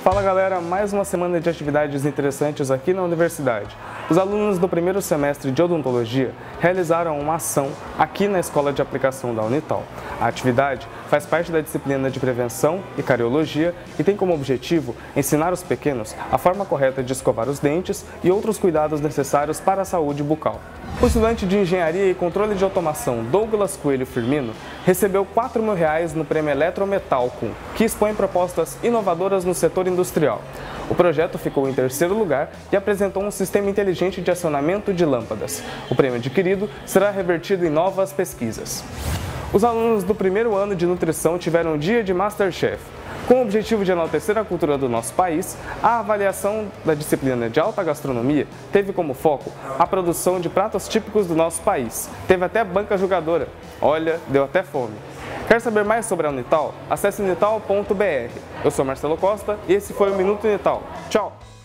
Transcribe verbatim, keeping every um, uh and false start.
Fala galera, mais uma semana de atividades interessantes aqui na universidade. Os alunos do primeiro semestre de odontologia realizaram uma ação aqui na Escola de Aplicação da Unital. A atividade faz parte da disciplina de prevenção e cariologia e tem como objetivo ensinar os pequenos a forma correta de escovar os dentes e outros cuidados necessários para a saúde bucal. O estudante de Engenharia e Controle de Automação Douglas Coelho Firmino recebeu quatro mil reais no prêmio Eletrometalcom, que expõe propostas inovadoras no setor industrial. O projeto ficou em terceiro lugar e apresentou um sistema inteligente de acionamento de lâmpadas. O prêmio adquirido será revertido em novas pesquisas. Os alunos do primeiro ano de nutrição tiveram um dia de Masterchef. Com o objetivo de enaltecer a cultura do nosso país, a avaliação da disciplina de alta gastronomia teve como foco a produção de pratos típicos do nosso país. Teve até banca julgadora. Olha, deu até fome. Quer saber mais sobre a Unital? Acesse unital ponto br. Eu sou Marcelo Costa e esse foi o Minuto Unital. Tchau!